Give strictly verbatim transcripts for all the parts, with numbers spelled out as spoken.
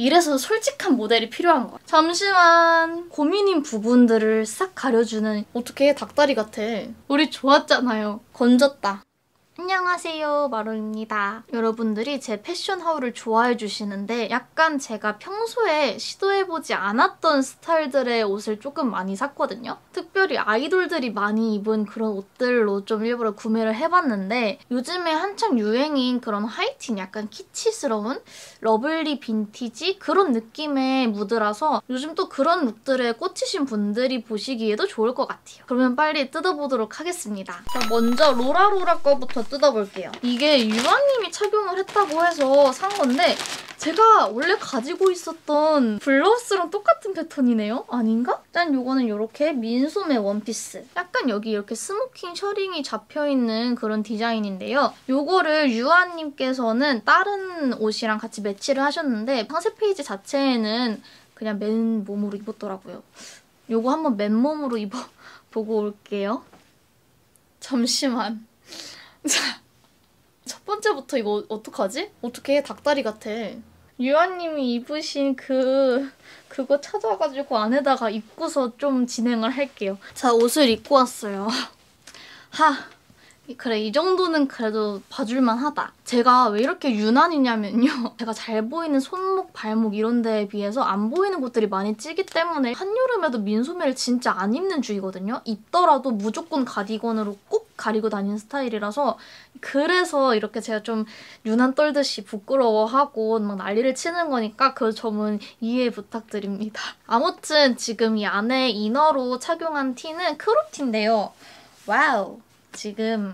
이래서 솔직한 모델이 필요한 거야. 잠시만. 고민인 부분들을 싹 가려주는 어떻게 닭다리 같아. 우리 좋았잖아요. 건졌다. 안녕하세요, 마루입니다. 여러분들이 제 패션 하울을 좋아해 주시는데 약간 제가 평소에 시도해보지 않았던 스타일들의 옷을 조금 많이 샀거든요. 특별히 아이돌들이 많이 입은 그런 옷들로 좀 일부러 구매를 해봤는데 요즘에 한창 유행인 그런 하이틴 약간 키치스러운 러블리 빈티지 그런 느낌의 무드라서 요즘 또 그런 룩들에 꽂히신 분들이 보시기에도 좋을 것 같아요. 그러면 빨리 뜯어보도록 하겠습니다. 자, 먼저 로라로라 거부터 뜯어볼게요. 이게 유아님이 착용을 했다고 해서 산 건데 제가 원래 가지고 있었던 블라우스랑 똑같은 패턴이네요? 아닌가? 짠! 요거는 이렇게 민소매 원피스. 약간 여기 이렇게 스모킹 셔링이 잡혀있는 그런 디자인인데요. 요거를 유아님께서는 다른 옷이랑 같이 매치를 하셨는데 상세 페이지 자체에는 그냥 맨몸으로 입었더라고요. 요거 한번 맨몸으로 입어보고 올게요. 잠시만. 자, 첫 번째부터 이거 어떡하지? 어떡해, 닭다리 같아. 유아님이 입으신 그... 그거 찾아가지고 안에다가 입고서 좀 진행을 할게요. 자, 옷을 입고 왔어요. 하! 그래, 이 정도는 그래도 봐줄만 하다. 제가 왜 이렇게 유난이냐면요. 제가 잘 보이는 손목, 발목 이런 데에 비해서 안 보이는 곳들이 많이 찌기 때문에 한여름에도 민소매를 진짜 안 입는 주의거든요. 입더라도 무조건 가디건으로 꼭 가리고 다니는 스타일이라서 그래서 이렇게 제가 좀 유난 떨듯이 부끄러워하고 막 난리를 치는 거니까 그 점은 이해 부탁드립니다. 아무튼 지금 이 안에 이너로 착용한 티는 크롭티인데요. 와우! 지금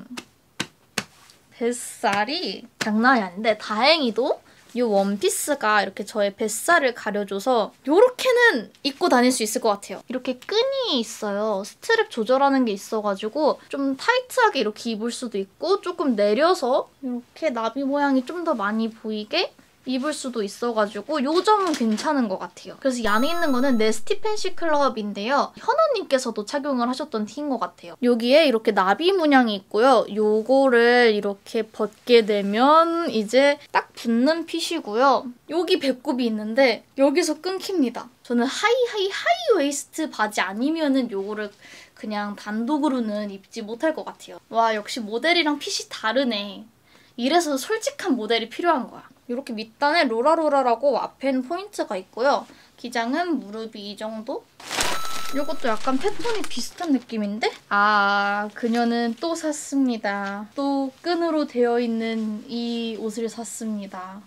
뱃살이 장난이 아닌데 다행히도 이 원피스가 이렇게 저의 뱃살을 가려줘서 이렇게는 입고 다닐 수 있을 것 같아요. 이렇게 끈이 있어요. 스트랩 조절하는 게 있어가지고 좀 타이트하게 이렇게 입을 수도 있고 조금 내려서 이렇게 나비 모양이 좀 더 많이 보이게 입을 수도 있어가지고 요 점은 괜찮은 것 같아요. 그래서 이 안에 있는 거는 네스티 팬시 클럽인데요. 현아님께서도 착용을 하셨던 티인 것 같아요. 여기에 이렇게 나비 문양이 있고요. 요거를 이렇게 벗게 되면 이제 딱 붙는 핏이고요. 여기 배꼽이 있는데 여기서 끊깁니다. 저는 하이하이 하이 웨이스트 바지 아니면은 요거를 그냥 단독으로는 입지 못할 것 같아요. 와, 역시 모델이랑 핏이 다르네. 이래서 솔직한 모델이 필요한 거야. 이렇게 밑단에 로라로라라고 앞에는 포인트가 있고요. 기장은 무릎이 이 정도? 이것도 약간 패턴이 비슷한 느낌인데? 아, 그녀는 또 샀습니다. 또 끈으로 되어 있는 이 옷을 샀습니다.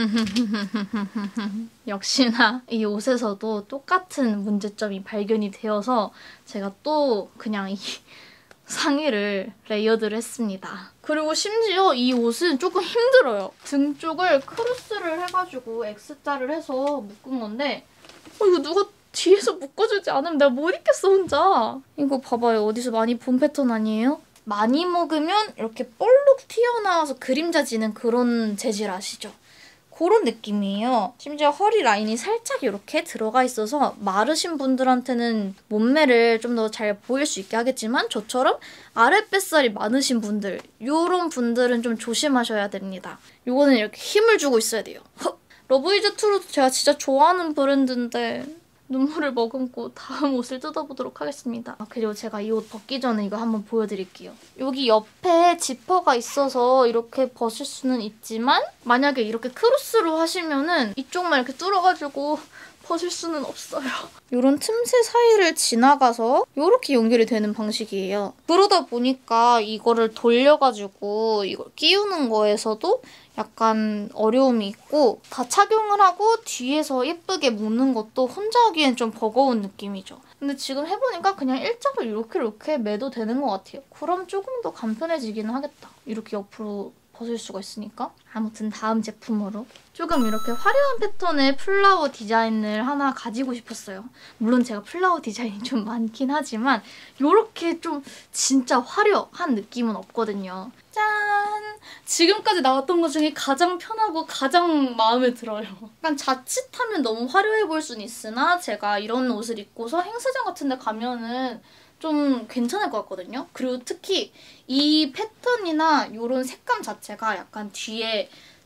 역시나 이 옷에서도 똑같은 문제점이 발견이 되어서 제가 또 그냥 이 상의를 레이어드를 했습니다. 그리고 심지어 이 옷은 조금 힘들어요. 등 쪽을 크로스를 해가지고 X자를 해서 묶은 건데 어, 이거 누가 뒤에서 묶어주지 않으면 내가 못 입겠어, 혼자. 이거 봐봐요. 어디서 많이 본 패턴 아니에요? 많이 먹으면 이렇게 볼록 튀어나와서 그림자 지는 그런 재질 아시죠? 그런 느낌이에요. 심지어 허리 라인이 살짝 이렇게 들어가 있어서 마르신 분들한테는 몸매를 좀 더 잘 보일 수 있게 하겠지만 저처럼 아랫뱃살이 많으신 분들, 이런 분들은 좀 조심하셔야 됩니다. 이거는 이렇게 힘을 주고 있어야 돼요. 허! 러브이즈투도 제가 진짜 좋아하는 브랜드인데 눈물을 머금고 다음 옷을 뜯어보도록 하겠습니다. 아, 그리고 제가 이 옷 벗기 전에 이거 한번 보여드릴게요. 여기 옆에 지퍼가 있어서 이렇게 벗을 수는 있지만 만약에 이렇게 크로스로 하시면은 이쪽만 이렇게 뚫어가지고 벗을 수는 없어요. 이런 틈새 사이를 지나가서 이렇게 연결이 되는 방식이에요. 그러다 보니까 이거를 돌려가지고 이걸 끼우는 거에서도 약간 어려움이 있고 다 착용을 하고 뒤에서 예쁘게 묶는 것도 혼자 하기엔 좀 버거운 느낌이죠. 근데 지금 해보니까 그냥 일자로 이렇게 이렇게 매도 되는 것 같아요. 그럼 조금 더 간편해지기는 하겠다. 이렇게 옆으로 벗을 수가 있으니까. 아무튼 다음 제품으로 조금 이렇게 화려한 패턴의 플라워 디자인을 하나 가지고 싶었어요. 물론 제가 플라워 디자인이 좀 많긴 하지만 이렇게 좀 진짜 화려한 느낌은 없거든요. 짠! 지금까지 나왔던 것 중에 가장 편하고 가장 마음에 들어요. 약간 자칫하면 너무 화려해 보일 수는 있으나 제가 이런 옷을 입고서 행사장 같은 데 가면은 좀 괜찮을 것 같거든요. 그리고 특히 이 패턴이나 이런 색감 자체가 약간 뒤에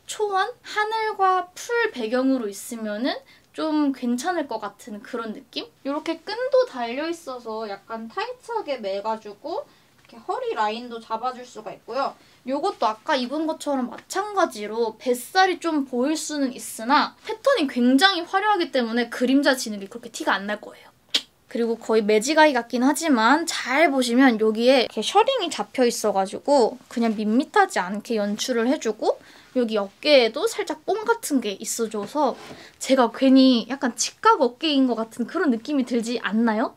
초원? 하늘과 풀 배경으로 있으면은 좀 괜찮을 것 같은 그런 느낌? 이렇게 끈도 달려있어서 약간 타이트하게 매가지고 이렇게 허리 라인도 잡아줄 수가 있고요. 요것도 아까 입은 것처럼 마찬가지로 뱃살이 좀 보일 수는 있으나 패턴이 굉장히 화려하기 때문에 그림자 지는 게 그렇게 티가 안 날 거예요. 그리고 거의 매지가이 같긴 하지만 잘 보시면 여기에 이렇게 셔링이 잡혀 있어가지고 그냥 밋밋하지 않게 연출을 해주고 여기 어깨에도 살짝 뽕 같은 게 있어줘서 제가 괜히 약간 직각 어깨인 것 같은 그런 느낌이 들지 않나요?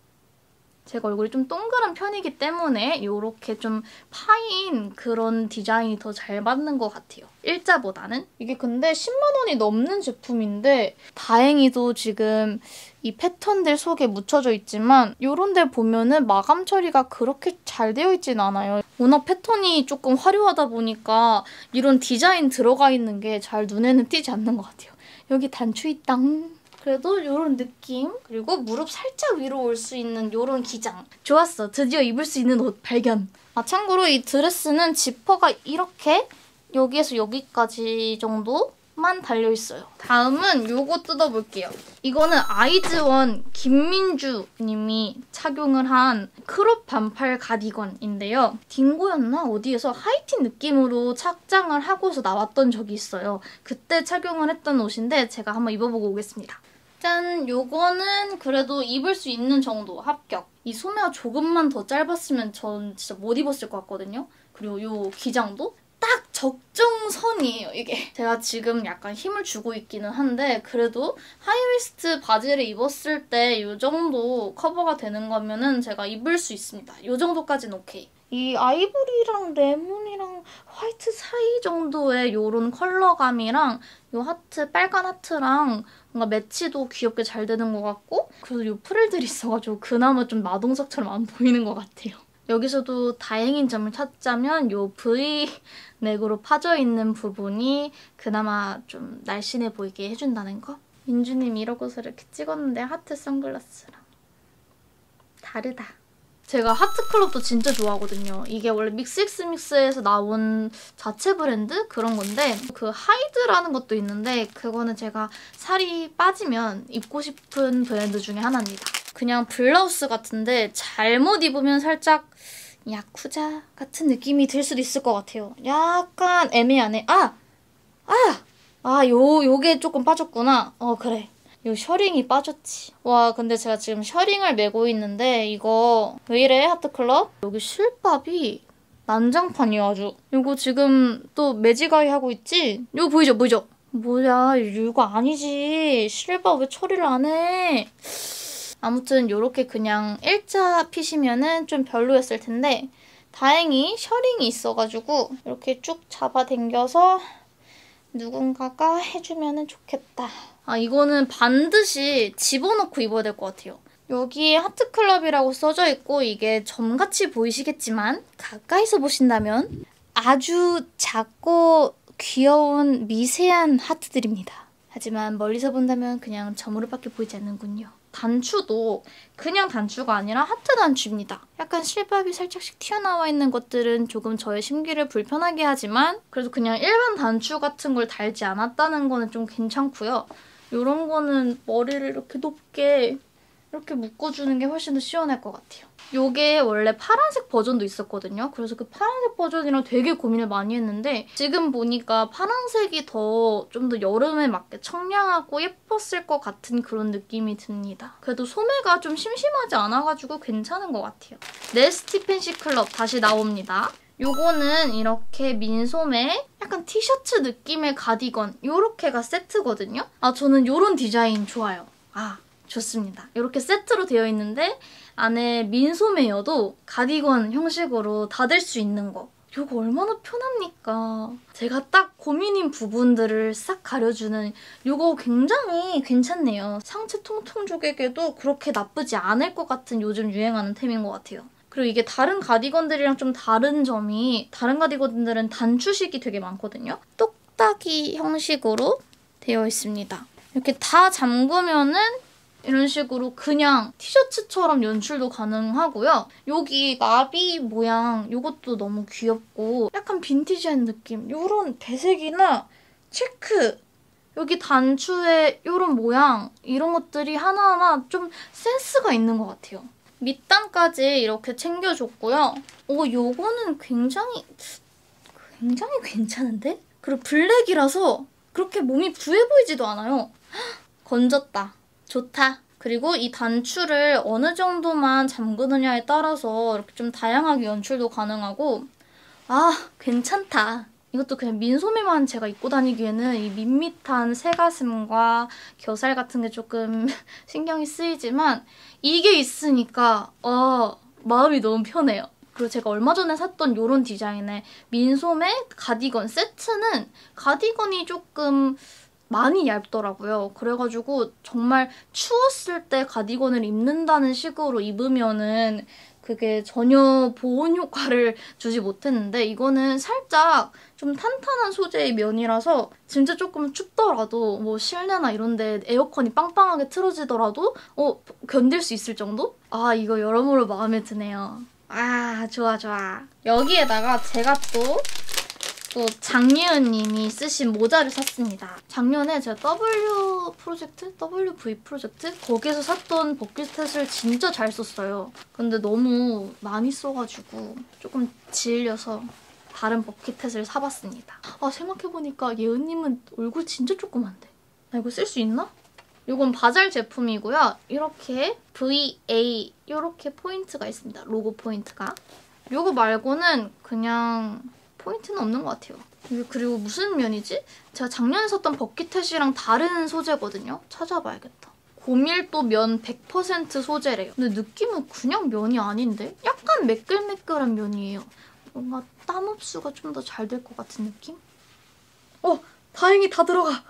제가 얼굴이 좀 동그란 편이기 때문에 이렇게 좀 파인 그런 디자인이 더 잘 맞는 것 같아요. 일자보다는. 이게 근데 십만 원이 넘는 제품인데 다행히도 지금 이 패턴들 속에 묻혀져 있지만 이런 데 보면은 마감 처리가 그렇게 잘 되어 있진 않아요. 워낙 패턴이 조금 화려하다 보니까 이런 디자인 들어가 있는 게 잘 눈에는 띄지 않는 것 같아요. 여기 단추 있당. 그래도 이런 느낌. 그리고 무릎 살짝 위로 올 수 있는 이런 기장. 좋았어. 드디어 입을 수 있는 옷 발견. 아, 참고로 이 드레스는 지퍼가 이렇게 여기에서 여기까지 정도만 달려있어요. 다음은 요거 뜯어볼게요. 이거는 아이즈원 김민주 님이 착용을 한 크롭 반팔 가디건인데요. 딩고였나? 어디에서 하이틴 느낌으로 착장을 하고서 나왔던 적이 있어요. 그때 착용을 했던 옷인데 제가 한번 입어보고 오겠습니다. 짠! 요거는 그래도 입을 수 있는 정도 합격. 이 소매가 조금만 더 짧았으면 전 진짜 못 입었을 것 같거든요. 그리고 요 기장도 딱 적정선이에요, 이게. 제가 지금 약간 힘을 주고 있기는 한데 그래도 하이웨스트 바지를 입었을 때 이 정도 커버가 되는 거면은 제가 입을 수 있습니다. 이 정도까지는 오케이. 이 아이보리랑 레몬이랑 화이트 사이 정도의 이런 컬러감이랑 이 하트, 빨간 하트랑 뭔가 매치도 귀엽게 잘 되는 것 같고 그래도 이 프릴들이 있어가지고 그나마 좀 마동석처럼 안 보이는 것 같아요. 여기서도 다행인 점을 찾자면 이 V넥으로 파져있는 부분이 그나마 좀 날씬해 보이게 해준다는 거? 민주님 이러고서 이렇게 찍었는데 하트 선글라스랑 다르다. 제가 하트클럽도 진짜 좋아하거든요. 이게 원래 믹스익스믹스에서 나온 자체 브랜드? 그런 건데 그 하이드라는 것도 있는데 그거는 제가 살이 빠지면 입고 싶은 브랜드 중에 하나입니다. 그냥 블라우스 같은데 잘못 입으면 살짝 야쿠자 같은 느낌이 들 수도 있을 것 같아요. 약간 애매하네. 아! 아! 아, 요, 요게 조금 빠졌구나. 어, 그래. 요 셔링이 빠졌지. 와, 근데 제가 지금 셔링을 메고 있는데 이거 왜 이래, 하트클럽? 여기 실밥이 난장판이야, 아주. 이거 지금 또 매지가이 하고 있지? 이거 보이죠, 보이죠? 뭐야, 이거 아니지. 실밥 왜 처리를 안 해? 아무튼 이렇게 그냥 일자 핏이면은 좀 별로였을 텐데 다행히 셔링이 있어가지고 이렇게 쭉 잡아당겨서 누군가가 해주면 좋겠다. 아, 이거는 반드시 집어넣고 입어야 될 것 같아요. 여기에 하트클럽이라고 써져 있고 이게 점같이 보이시겠지만 가까이서 보신다면 아주 작고 귀여운 미세한 하트들입니다. 하지만 멀리서 본다면 그냥 점으로밖에 보이지 않는군요. 단추도 그냥 단추가 아니라 하트 단추입니다. 약간 실밥이 살짝씩 튀어나와 있는 것들은 조금 저의 심기를 불편하게 하지만 그래도 그냥 일반 단추 같은 걸 달지 않았다는 거는 좀 괜찮고요. 이런 거는 머리를 이렇게 높게 이렇게 묶어주는 게 훨씬 더 시원할 것 같아요. 이게 원래 파란색 버전도 있었거든요. 그래서 그 파란색 버전이랑 되게 고민을 많이 했는데 지금 보니까 파란색이 더 좀 더 여름에 맞게 청량하고 예뻤을 것 같은 그런 느낌이 듭니다. 그래도 소매가 좀 심심하지 않아가지고 괜찮은 것 같아요. 네스티 팬시 클럽 다시 나옵니다. 요거는 이렇게 민소매 약간 티셔츠 느낌의 가디건 요렇게가 세트거든요. 아, 저는 요런 디자인 좋아요. 아, 좋습니다. 이렇게 세트로 되어 있는데 안에 민소매여도 가디건 형식으로 닫을 수 있는 거. 이거 얼마나 편합니까? 제가 딱 고민인 부분들을 싹 가려주는 이거 굉장히 괜찮네요. 상체 통통 조개게도 그렇게 나쁘지 않을 것 같은 요즘 유행하는 템인 것 같아요. 그리고 이게 다른 가디건들이랑 좀 다른 점이 다른 가디건들은 단추식이 되게 많거든요. 똑딱이 형식으로 되어 있습니다. 이렇게 다 잠그면은 이런 식으로 그냥 티셔츠처럼 연출도 가능하고요. 여기 나비 모양 이것도 너무 귀엽고 약간 빈티지한 느낌. 이런 배색이나 체크! 여기 단추의 이런 모양, 이런 것들이 하나하나 좀 센스가 있는 것 같아요. 밑단까지 이렇게 챙겨줬고요. 오, 요거는 굉장히, 굉장히 괜찮은데? 그리고 블랙이라서 그렇게 몸이 부해 보이지도 않아요. 건졌다. 좋다. 그리고 이 단추를 어느 정도만 잠그느냐에 따라서 이렇게 좀 다양하게 연출도 가능하고 아, 괜찮다. 이것도 그냥 민소매만 제가 입고 다니기에는 이 밋밋한 새가슴과 겨살 같은 게 조금 신경이 쓰이지만 이게 있으니까 어, 마음이 너무 편해요. 그리고 제가 얼마 전에 샀던 이런 디자인의 민소매 가디건 세트는 가디건이 조금 많이 얇더라고요. 그래가지고 정말 추웠을 때 가디건을 입는다는 식으로 입으면은 그게 전혀 보온 효과를 주지 못했는데 이거는 살짝 좀 탄탄한 소재의 면이라서 진짜 조금 춥더라도 뭐 실내나 이런 데 에어컨이 빵빵하게 틀어지더라도 어 견딜 수 있을 정도? 아 이거 여러모로 마음에 드네요. 아 좋아 좋아. 여기에다가 제가 또 또 장예은님이 쓰신 모자를 샀습니다. 작년에 제가 W 프로젝트? 더블유브이 프로젝트? 거기에서 샀던 버킷햇을 진짜 잘 썼어요. 근데 너무 많이 써가지고 조금 질려서 다른 버킷햇을 사봤습니다. 아 생각해보니까 예은님은 얼굴 진짜 조그만데. 나 이거 쓸 수 있나? 이건 바잘 제품이고요. 이렇게 브이에이 이렇게 포인트가 있습니다. 로고 포인트가. 이거 말고는 그냥 포인트는 없는 것 같아요. 그리고 무슨 면이지? 제가 작년에 썼던 버킷햇이랑 다른 소재거든요. 찾아봐야겠다. 고밀도 면 백 퍼센트 소재래요. 근데 느낌은 그냥 면이 아닌데? 약간 매끌매끌한 면이에요. 뭔가 땀 흡수가 좀 더 잘 될 것 같은 느낌? 어! 다행히 다 들어가!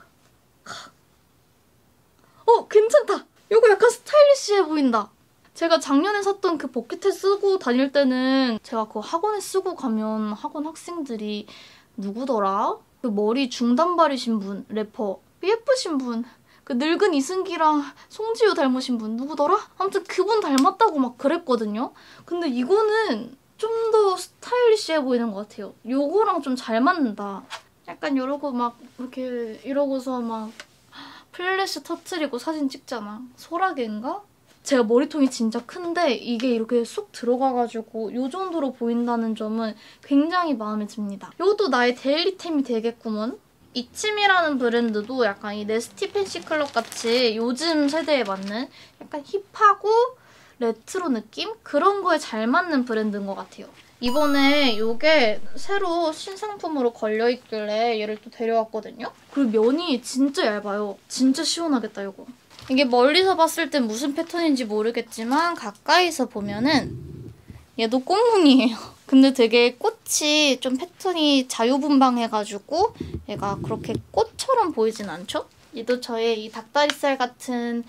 어! 괜찮다! 이거 약간 스타일리시해 보인다. 제가 작년에 샀던 그 버킷햇 쓰고 다닐 때는 제가 그거 학원에 쓰고 가면 학원 학생들이 누구더라? 그 머리 중단발이신 분, 래퍼. 예쁘신 분. 그 늙은 이승기랑 송지효 닮으신 분 누구더라? 아무튼 그분 닮았다고 막 그랬거든요. 근데 이거는 좀 더 스타일리시해 보이는 것 같아요. 요거랑 좀 잘 맞는다. 약간 이러고 막 이렇게 이러고서 막 플래시 터트리고 사진 찍잖아. 소라게인가? 제가 머리통이 진짜 큰데 이게 이렇게 쏙 들어가가지고 이 정도로 보인다는 점은 굉장히 마음에 듭니다. 이것도 나의 데일리템이 되겠구먼. 이침이라는 브랜드도 약간 이 네스티 팬시 클럽 같이 요즘 세대에 맞는 약간 힙하고 레트로 느낌? 그런 거에 잘 맞는 브랜드인 것 같아요. 이번에 이게 새로 신상품으로 걸려있길래 얘를 또 데려왔거든요. 그리고 면이 진짜 얇아요. 진짜 시원하겠다, 이거. 이게 멀리서 봤을 땐 무슨 패턴인지 모르겠지만 가까이서 보면은 얘도 꽃무늬예요. 근데 되게 꽃이 좀 패턴이 자유분방해가지고 얘가 그렇게 꽃처럼 보이진 않죠? 얘도 저의 이 닭다리살 같은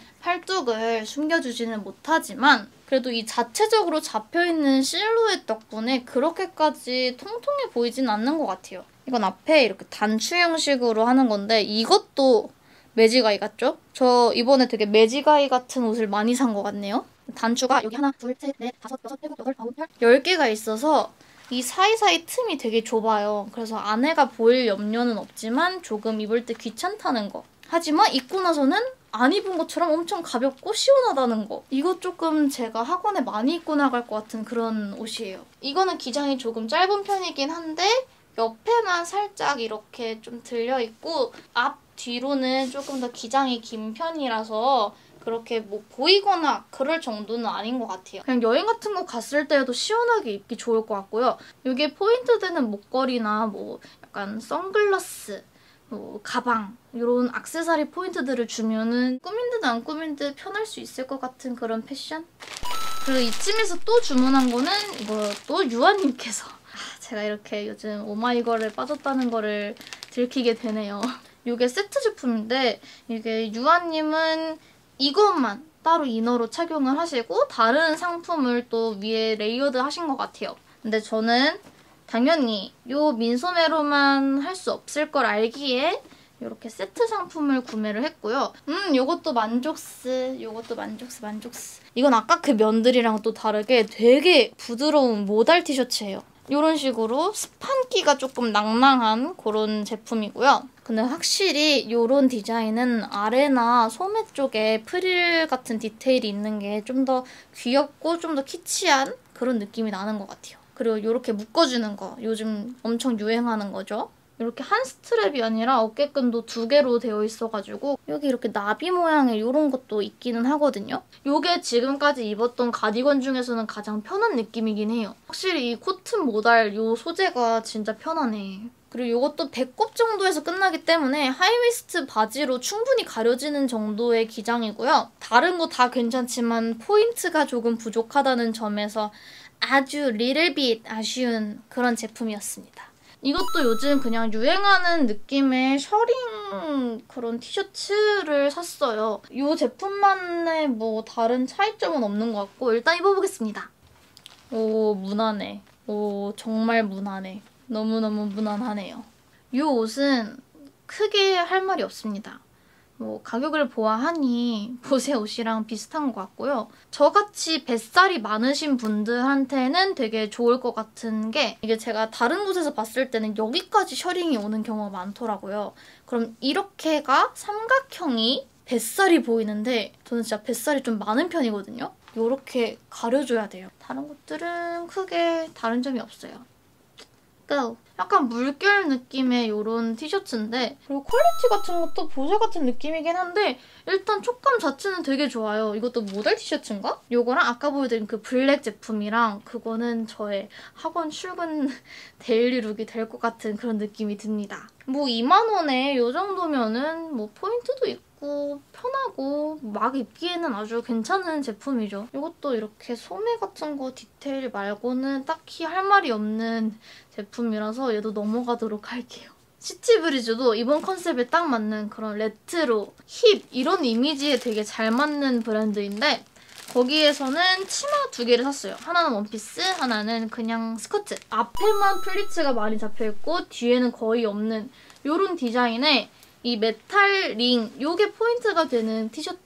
팔뚝을 숨겨주지는 못하지만 그래도 이 자체적으로 잡혀있는 실루엣 덕분에 그렇게까지 통통해 보이진 않는 것 같아요. 이건 앞에 이렇게 단추 형식으로 하는 건데 이것도 매지가이 같죠? 저 이번에 되게 매지가이 같은 옷을 많이 산 것 같네요. 단추가 여기 하나, 둘, 셋, 넷, 다섯, 여섯, 일곱, 여덟, 아홉, 열, 열 개가 있어서 이 사이사이 틈이 되게 좁아요. 그래서 안에가 보일 염려는 없지만 조금 입을 때 귀찮다는 거. 하지만 입고 나서는 안 입은 것처럼 엄청 가볍고 시원하다는 거. 이거 조금 제가 학원에 많이 입고 나갈 것 같은 그런 옷이에요. 이거는 기장이 조금 짧은 편이긴 한데 옆에만 살짝 이렇게 좀 들려있고 앞 뒤로는 조금 더 기장이 긴 편이라서 그렇게 뭐 보이거나 그럴 정도는 아닌 것 같아요. 그냥 여행 같은 거 갔을 때에도 시원하게 입기 좋을 것 같고요. 이게 포인트 되는 목걸이나 뭐 약간 선글라스, 뭐 가방 이런 액세서리 포인트들을 주면은 꾸민 듯 안 꾸민 듯 편할 수 있을 것 같은 그런 패션? 그리고 이쯤에서 또 주문한 거는 이거 또 유아님께서 제가 이렇게 요즘 오마이걸에 빠졌다는 거를 들키게 되네요. 이게 세트 제품인데 이게 유아님은 이것만 따로 이너로 착용을 하시고 다른 상품을 또 위에 레이어드 하신 것 같아요. 근데 저는 당연히 이 민소매로만 할 수 없을 걸 알기에 이렇게 세트 상품을 구매를 했고요. 음, 이것도 만족스, 이것도 만족스, 만족스. 이건 아까 그 면들이랑 또 다르게 되게 부드러운 모달 티셔츠예요. 이런 식으로 스판기가 조금 낭낭한 그런 제품이고요. 근데 확실히 이런 디자인은 아래나 소매 쪽에 프릴 같은 디테일이 있는 게 좀 더 귀엽고 좀 더 키치한 그런 느낌이 나는 것 같아요. 그리고 이렇게 묶어주는 거 요즘 엄청 유행하는 거죠. 이렇게 한 스트랩이 아니라 어깨끈도 두 개로 되어 있어가지고 여기 이렇게 나비 모양의 이런 것도 있기는 하거든요. 이게 지금까지 입었던 가디건 중에서는 가장 편한 느낌이긴 해요. 확실히 이 코튼 모달 이 소재가 진짜 편하네. 그리고 이것도 배꼽 정도에서 끝나기 때문에 하이웨스트 바지로 충분히 가려지는 정도의 기장이고요. 다른 거 다 괜찮지만 포인트가 조금 부족하다는 점에서 아주 리틀 빛 아쉬운 그런 제품이었습니다. 이것도 요즘 그냥 유행하는 느낌의 셔링 그런 티셔츠를 샀어요. 이 제품만의 뭐 다른 차이점은 없는 것 같고 일단 입어보겠습니다. 오, 무난해. 오, 정말 무난해. 너무너무 무난하네요. 이 옷은 크게 할 말이 없습니다. 뭐 가격을 보아하니 보세 옷이랑 비슷한 것 같고요. 저같이 뱃살이 많으신 분들한테는 되게 좋을 것 같은 게 이게 제가 다른 곳에서 봤을 때는 여기까지 셔링이 오는 경우가 많더라고요. 그럼 이렇게가 삼각형이 뱃살이 보이는데 저는 진짜 뱃살이 좀 많은 편이거든요. 이렇게 가려줘야 돼요. 다른 것들은 크게 다른 점이 없어요. 고! 약간 물결 느낌의 이런 티셔츠인데 그리고 퀄리티 같은 것도 보세 같은 느낌이긴 한데 일단 촉감 자체는 되게 좋아요. 이것도 모델 티셔츠인가? 요거랑 아까 보여드린 그 블랙 제품이랑 그거는 저의 학원 출근 데일리 룩이 될 것 같은 그런 느낌이 듭니다. 뭐 이만 원에 이 정도면은 뭐 포인트도 있고 편하고 막 입기에는 아주 괜찮은 제품이죠. 이것도 이렇게 소매 같은 거 디테일 말고는 딱히 할 말이 없는 제품이라서 얘도 넘어가도록 할게요. 시티브리즈도 이번 컨셉에 딱 맞는 그런 레트로, 힙 이런 이미지에 되게 잘 맞는 브랜드인데 거기에서는 치마 두 개를 샀어요. 하나는 원피스, 하나는 그냥 스커트. 앞에만 플리츠가 많이 잡혀있고 뒤에는 거의 없는 이런 디자인의 이 메탈 링, 요게 포인트가 되는 티셔츠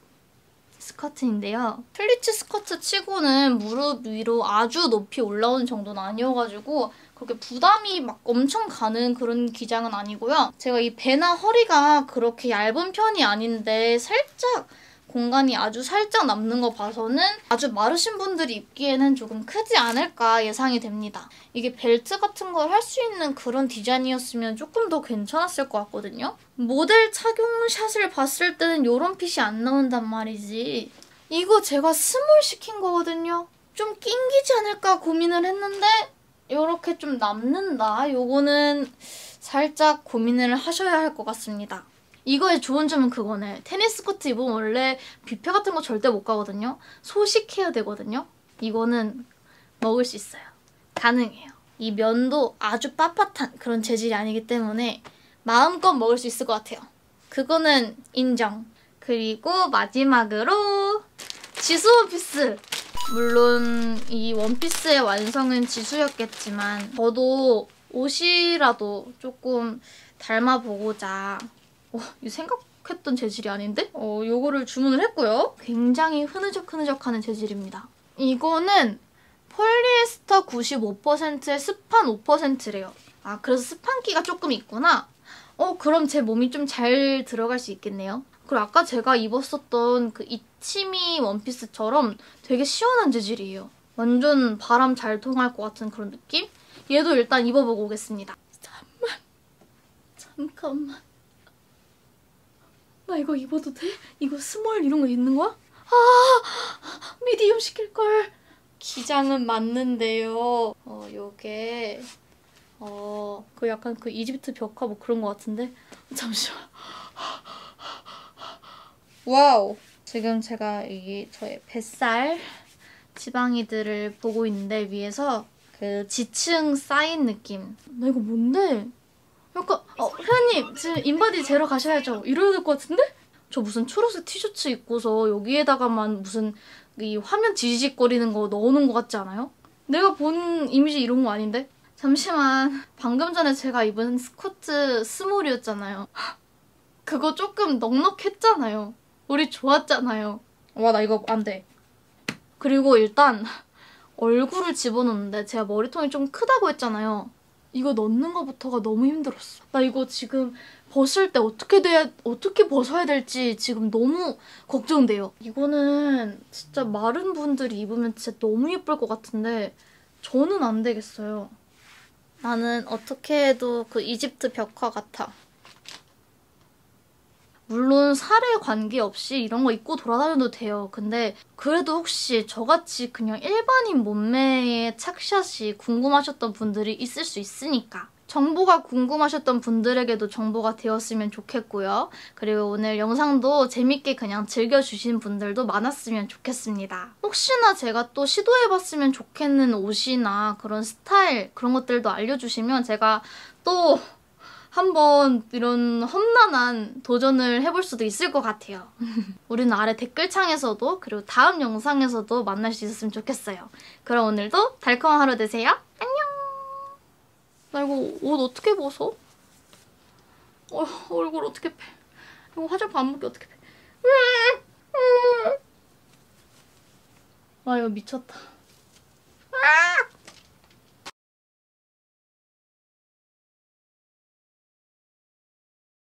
스커트인데요. 플리츠 스커트 치고는 무릎 위로 아주 높이 올라오는 정도는 아니어가지고 그렇게 부담이 막 엄청 가는 그런 기장은 아니고요. 제가 이 배나 허리가 그렇게 얇은 편이 아닌데 살짝 공간이 아주 살짝 남는 거 봐서는 아주 마르신 분들이 입기에는 조금 크지 않을까 예상이 됩니다. 이게 벨트 같은 걸 할 수 있는 그런 디자인이었으면 조금 더 괜찮았을 것 같거든요. 모델 착용샷을 봤을 때는 이런 핏이 안 나온단 말이지. 이거 제가 스몰 시킨 거거든요. 좀 낑기지 않을까 고민을 했는데 이렇게 좀 남는다. 요거는 살짝 고민을 하셔야 할 것 같습니다. 이거의 좋은 점은 그거네. 테니스 코트 입으면 원래 뷔페 같은 거 절대 못 가거든요. 소식해야 되거든요. 이거는 먹을 수 있어요. 가능해요. 이 면도 아주 빳빳한 그런 재질이 아니기 때문에 마음껏 먹을 수 있을 것 같아요. 그거는 인정. 그리고 마지막으로 지수 원피스! 물론 이 원피스의 완성은 지수였겠지만 저도 옷이라도 조금 닮아보고자 어, 이 생각했던 재질이 아닌데? 어, 요거를 주문을 했고요. 굉장히 흐느적흐느적하는 재질입니다. 이거는 폴리에스터 구십오 퍼센트에 스판 오 퍼센트래요. 아, 그래서 스판기가 조금 있구나. 어, 그럼 제 몸이 좀 잘 들어갈 수 있겠네요. 그리고 아까 제가 입었었던 그 이치미 원피스처럼 되게 시원한 재질이에요. 완전 바람 잘 통할 것 같은 그런 느낌? 얘도 일단 입어보고 오겠습니다. 잠깐만. 잠깐만. 나 이거 입어도 돼? 이거 스몰 이런 거 있는 거야? 아! 미디움 시킬걸. 기장은 맞는데요. 어, 요게 어, 그 약간 그 이집트 벽화 뭐 그런 거 같은데? 잠시만. 와우! 지금 제가 이 저의 뱃살 지방이들을 보고 있는데 위에서 그 지층 쌓인 느낌. 나 이거 뭔데? 약간 어, 회원님 지금 인바디 재러 가셔야죠. 이래야 될 것 같은데? 저 무슨 초록색 티셔츠 입고서 여기에다가만 무슨 이 화면 지지직거리는 거 넣어놓은 것 같지 않아요? 내가 본 이미지 이런 거 아닌데? 잠시만. 방금 전에 제가 입은 스커트 스몰이었잖아요. 그거 조금 넉넉했잖아요. 우리 좋았잖아요. 와, 나 이거 안 돼. 그리고 일단 얼굴을 집어넣는데 제가 머리통이 좀 크다고 했잖아요. 이거 넣는 거부터가 너무 힘들었어. 나 이거 지금 벗을 때 어떻게 돼야, 어떻게 벗어야 될지 지금 너무 걱정돼요. 이거는 진짜 마른 분들이 입으면 진짜 너무 예쁠 것 같은데 저는 안 되겠어요. 나는 어떻게 해도 그 이집트 벽화 같아. 물론 살에 관계없이 이런 거 입고 돌아다녀도 돼요. 근데 그래도 혹시 저같이 그냥 일반인 몸매의 착샷이 궁금하셨던 분들이 있을 수 있으니까 정보가 궁금하셨던 분들에게도 정보가 되었으면 좋겠고요. 그리고 오늘 영상도 재밌게 그냥 즐겨주신 분들도 많았으면 좋겠습니다. 혹시나 제가 또 시도해봤으면 좋겠는 옷이나 그런 스타일 그런 것들도 알려주시면 제가 또 한번 이런 험난한 도전을 해볼 수도 있을 것 같아요. 우리는 아래 댓글창에서도 그리고 다음 영상에서도 만날 수 있었으면 좋겠어요. 그럼 오늘도 달콤한 하루 되세요. 안녕! 나 이거 옷 어떻게 벗어? 어, 얼굴 어떻게 패? 이거 화장품 안 묻게 어떻게 패? 아 이거 미쳤다.